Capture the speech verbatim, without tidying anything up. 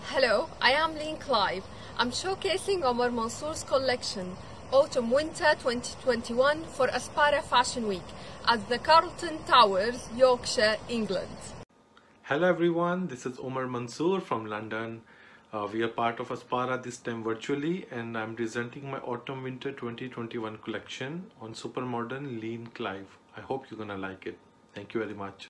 Hello, I am Lean Clive. I'm showcasing Omar Mansoor's collection, Autumn Winter twenty twenty-one for Aspara Fashion Week at the Carlton Towers, Yorkshire, England. Hello everyone, this is Omar Mansoor from London. Uh, we are part of Aspara, this time virtually, and I'm presenting my Autumn Winter twenty twenty-one collection on super modern Lean Clive. I hope you're gonna like it. Thank you very much.